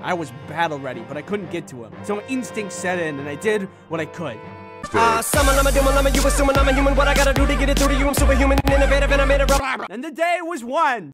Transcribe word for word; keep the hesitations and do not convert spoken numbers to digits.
I was battle ready, but I couldn't get to him. So instinct set in, and I did what I could. Uh, summon, I'm a doom, I'm a you assuming I'm a human. What I gotta do to get it through to you? I'm superhuman, innovative, and I made it. And the day was won.